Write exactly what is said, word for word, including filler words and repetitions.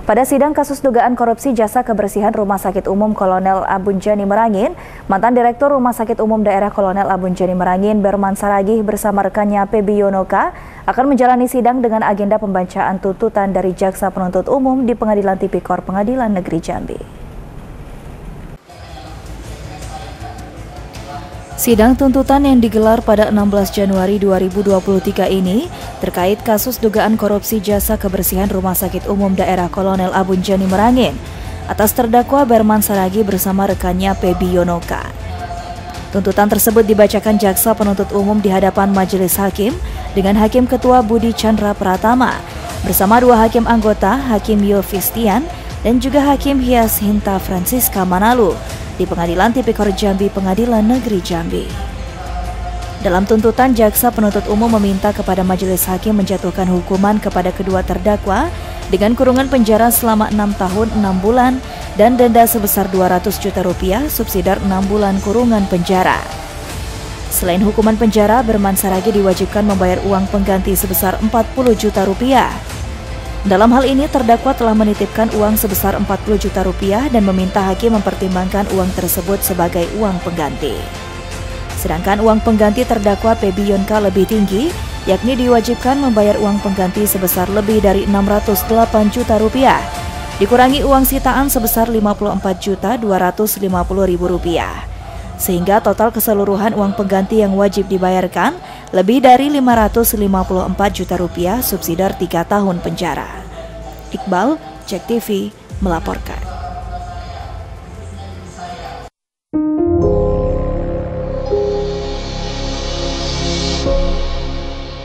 Pada sidang kasus dugaan korupsi jasa kebersihan Rumah Sakit Umum Kolonel Abunjani Merangin, mantan Direktur Rumah Sakit Umum Daerah Kolonel Abunjani Merangin, Berman Saragih bersama rekannya Pebi Yonoka akan menjalani sidang dengan agenda pembacaan tuntutan dari Jaksa Penuntut Umum di Pengadilan Tipikor Pengadilan Negeri Jambi. Sidang tuntutan yang digelar pada enam belas Januari dua ribu dua puluh tiga ini terkait kasus dugaan korupsi jasa kebersihan Rumah Sakit Umum Daerah Kolonel Abunjani Merangin atas terdakwa Berman Saragih bersama rekannya Pebi Yonoka. Tuntutan tersebut dibacakan Jaksa Penuntut Umum di hadapan Majelis Hakim dengan Hakim Ketua Budi Chandra Pratama bersama dua hakim anggota, Hakim Yofistian dan juga Hakim Hias Hinta Francisca Manalu di Pengadilan Tipikor Jambi, Pengadilan Negeri Jambi. Dalam tuntutan, Jaksa Penuntut Umum meminta kepada Majelis Hakim menjatuhkan hukuman kepada kedua terdakwa dengan kurungan penjara selama enam tahun enam bulan dan denda sebesar dua ratus juta rupiah subsidiar enam bulan kurungan penjara. Selain hukuman penjara, Berman Saragih diwajibkan membayar uang pengganti sebesar empat puluh juta rupiah. Dalam hal ini, terdakwa telah menitipkan uang sebesar empat puluh juta rupiah dan meminta hakim mempertimbangkan uang tersebut sebagai uang pengganti. Sedangkan uang pengganti terdakwa Pebi Yonoka lebih tinggi, yakni diwajibkan membayar uang pengganti sebesar lebih dari enam ratus delapan juta rupiah, dikurangi uang sitaan sebesar lima puluh empat juta dua ratus lima puluh ribu rupiah. Sehingga total keseluruhan uang pengganti yang wajib dibayarkan lebih dari lima ratus lima puluh empat juta rupiah subsidiar tiga tahun penjara. Iqbal, Cek T V, melaporkan.